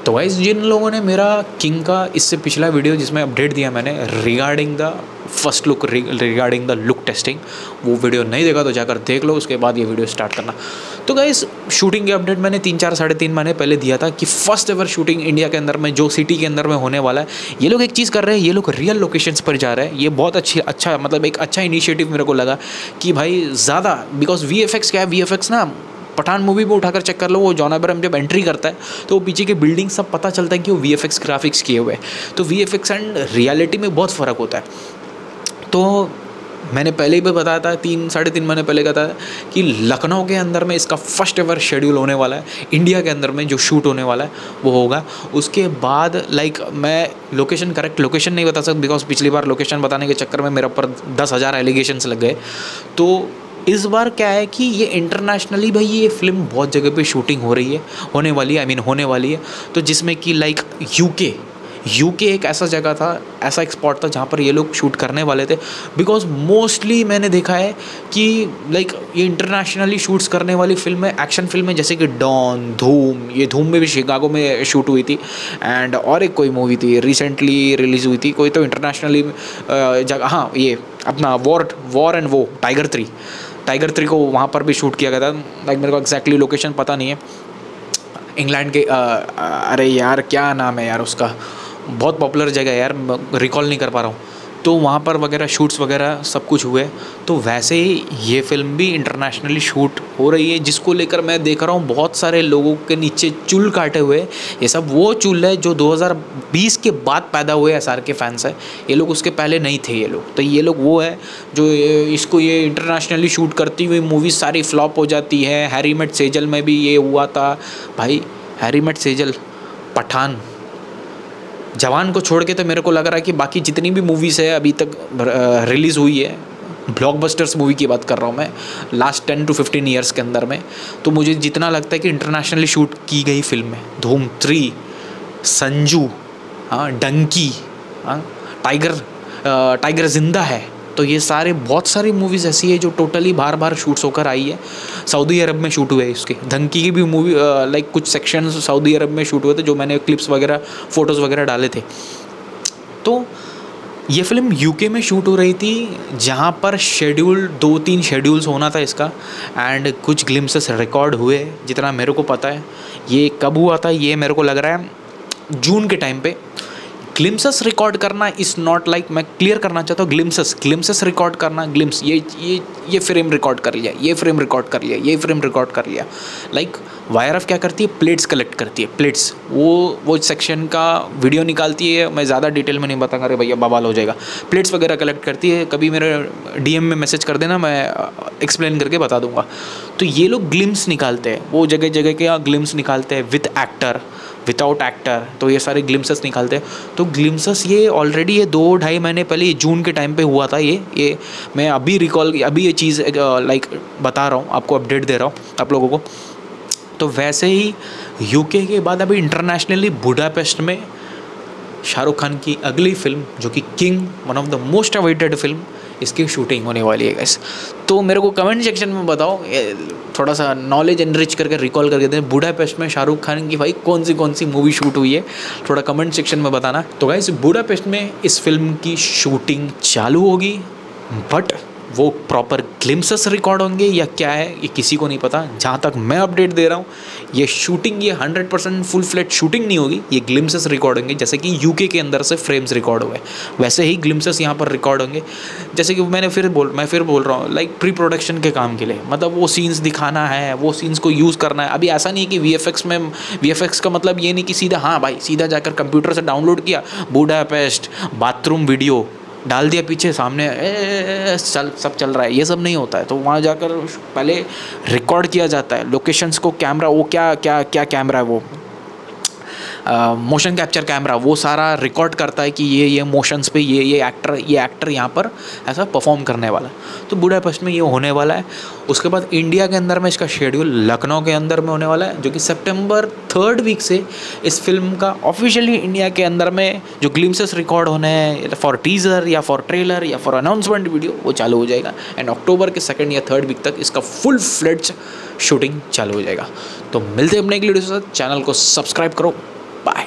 तो गाइस जिन लोगों ने मेरा किंग का इससे पिछला वीडियो जिसमें अपडेट दिया मैंने regarding the first look, regarding the look testing, वो वीडियो नहीं देखा तो जाकर देख लो, उसके बाद ये वीडियो स्टार्ट करना। तो गाइस शूटिंग के अपडेट मैंने 3-4 महीने पहले दिया था कि फर्स्ट एवर शूटिंग इंडिया के अंदर में जो सिटी के अंदर में होने वाला है, ये लोग एक चीज़ कर रहे हैं, ये लोग रियल लोकेशंस पर जा रहे हैं। ये बहुत अच्छा मतलब एक अच्छा इनिशिएटिव मेरे को लगा कि भाई ज़्यादा, बिकॉज VFX क्या है, VFX ना पठान मूवी में उठाकर चेक कर लो, वो जॉन अब्राहम जब एंट्री करता है तो वो पीछे के बिल्डिंग सब पता चलता है कि वो VFX ग्राफिक्स किए हुए हैं। तो VFX एंड रियलिटी में बहुत फ़र्क होता है। तो मैंने पहले भी बताया था, 3-3.5 महीने पहले कहता था कि लखनऊ के अंदर में इसका फर्स्ट एवर शेड्यूल होने वाला है, इंडिया के अंदर में जो शूट होने वाला है वो होगा। उसके बाद मैं लोकेशन, करेक्ट लोकेशन नहीं बता सकता बिकॉज पिछली बार लोकेशन बताने के चक्कर में मेरे ऊपर 10,000 एलिगेशंस लग गए। तो इस बार क्या है कि ये इंटरनेशनली भाई ये फिल्म बहुत जगह पे शूटिंग हो रही है, होने वाली है। तो जिसमें कि लाइक यूके एक ऐसा जगह था, ऐसा एक स्पॉट था जहाँ पर ये लोग शूट करने वाले थे। बिकॉज मोस्टली मैंने देखा है कि लाइक ये इंटरनेशनली शूट्स करने वाली फिल्में, एक्शन फिल्में जैसे कि डॉन, धूम, ये धूम में भी शिकागो में शूट हुई थी, एंड और एक कोई मूवी थी रिसेंटली रिलीज़ हुई थी कोई तो इंटरनेशनली जगह, हाँ ये अपना वॉर एंड वो टाइगर 3 को वहाँ पर भी शूट किया गया था। लाइक मेरे को एग्जैक्टली लोकेशन पता नहीं है, इंग्लैंड के अरे यार क्या नाम है यार उसका, बहुत पॉपुलर जगह है यार, रिकॉल नहीं कर पा रहा हूँ। तो वहाँ पर वगैरह शूट्स वगैरह सब कुछ हुए। तो वैसे ही ये फिल्म भी इंटरनेशनली शूट हो रही है, जिसको लेकर मैं देख रहा हूँ बहुत सारे लोगों के नीचे चूल काटे हुए। ये सब वो चूल है जो 2020 के बाद पैदा हुए SR के फैंस है, ये लोग उसके पहले नहीं थे ये लोग। तो ये लोग वो है जो ये इंटरनेशनली शूट करती हुई मूवीज़ सारी फ्लॉप हो जाती है। हैरी मेट सेजल में भी ये हुआ था भाई, हैरी मेट सेजल, पठान, जवान को छोड़ के तो मेरे को लग रहा है कि बाकी जितनी भी मूवीज़ है अभी तक रिलीज़ हुई है, ब्लॉकबस्टर्स मूवी की बात कर रहा हूँ मैं, लास्ट 10 to 15 ईयर्स के अंदर में, तो मुझे जितना लगता है कि इंटरनेशनली शूट की गई फिल्म है, धूम 3, संजू, हाँ डंकी, हाँ टाइगर जिंदा है, तो ये बहुत सारी मूवीज़ ऐसी है जो टोटली बार शूट्स होकर आई है। सऊदी अरब में शूट हुए इसके, धमकी की भी मूवी लाइक कुछ सेक्शन सऊदी अरब में शूट हुए थे, जो मैंने क्लिप्स वगैरह फ़ोटोज़ वगैरह डाले थे। तो ये फिल्म यूके में शूट हो रही थी, जहाँ पर 2-3 शेड्यूल्स होना था इसका, एंड कुछ ग्लिम्सेस रिकॉर्ड हुए जितना मेरे को पता है। ये कब हुआ था, ये मेरे को लग रहा है जून के टाइम पे। ग्लिम्सेस रिकॉर्ड करना इज़ नॉट लाइक, मैं क्लियर करना चाहता हूँ, ग्लिम्सेस रिकॉर्ड करना, ग्लिम्स ये फ्रेम रिकॉर्ड कर लिया, ये फ्रेम रिकॉर्ड कर लिया, ये फ्रेम रिकॉर्ड कर लिया। लाइक YRF क्या करती है, प्लेट्स कलेक्ट करती है, प्लेट्स, वो सेक्शन का वीडियो निकालती है। मैं ज़्यादा डिटेल में नहीं बताऊंगा, अरे भैया बवाल हो जाएगा। प्लेट्स वगैरह कलेक्ट करती है, कभी मेरे DM में मैसेज कर देना, मैं एक्सप्लेन करके बता दूंगा। तो ये लोग ग्लिम्स निकालते हैं, वो जगह जगह के ग्लिम्स निकालते हैं विद एक्टर, विदाउट एक्टर, तो ये सारे ग्लिम्सेस निकालते हैं। तो ग्लिम्सेस ये ऑलरेडी ये 2-2.5 महीने पहले जून के टाइम पे हुआ था। ये मैं अभी ये चीज़ लाइक बता रहा हूँ आपको, अपडेट दे रहा हूँ आप लोगों को। तो वैसे ही यूके के बाद अभी इंटरनेशनली बुडापेस्ट में शाहरुख खान की अगली फिल्म जो कि King, one of the most awaited film, इसकी शूटिंग होने वाली है गाइस। तो मेरे को कमेंट सेक्शन में बताओ, थोड़ा सा नॉलेज एनरिच करके रिकॉल करके दें, बुडापेस्ट में शाहरुख खान की भाई कौन सी मूवी शूट हुई है, थोड़ा कमेंट सेक्शन में बताना। तो गाइस बुडापेस्ट में इस फिल्म की शूटिंग चालू होगी, बट वो प्रॉपर ग्लिम्सेस रिकॉर्ड होंगे या क्या है ये किसी को नहीं पता। जहाँ तक मैं अपडेट दे रहा हूँ, ये शूटिंग ये 100% फुल फ्लेट शूटिंग नहीं होगी, ये ग्लिम्सेस रिकॉर्ड होंगे। जैसे कि यूके के अंदर से फ्रेम्स रिकॉर्ड हुए, वैसे ही ग्लिम्सेस यहाँ पर रिकॉर्ड होंगे। जैसे कि मैं फिर बोल रहा हूँ लाइक प्री प्रोडक्शन के काम के लिए, मतलब वो सीन्स दिखाना है, वो सीन्स को यूज़ करना है। अभी ऐसा नहीं है कि VFX का मतलब ये नहीं कि सीधा, हाँ भाई सीधा जाकर कंप्यूटर से डाउनलोड किया बुडापेस्ट बाथरूम वीडियो डाल दिया, पीछे सामने सब चल रहा है, ये सब नहीं होता है। तो वहाँ जाकर पहले रिकॉर्ड किया जाता है लोकेशंस को, कैमरा वो क्या कैमरा है, वो मोशन कैप्चर कैमरा, वो सारा रिकॉर्ड करता है कि ये मोशंस पे ये एक्टर यहाँ पर ऐसा परफॉर्म करने वाला। तो बुडापेस्ट में ये होने वाला है। उसके बाद इंडिया के अंदर में इसका शेड्यूल लखनऊ के अंदर में होने वाला है, जो कि सितंबर 3rd वीक से इस फिल्म का ऑफिशियली इंडिया के अंदर में जो ग्लिम्सेस रिकॉर्ड होने हैं फॉर टीज़र या फॉर ट्रेलर या फॉर अनाउंसमेंट वीडियो, वो चालू हो जाएगा। एंड अक्टूबर के 2nd या 3rd वीक तक इसका फुल फ्लेड्ज शूटिंग चालू हो जाएगा। तो मिलते हैं अपने अगले वीडियो के साथ। चैनल को सब्सक्राइब करो।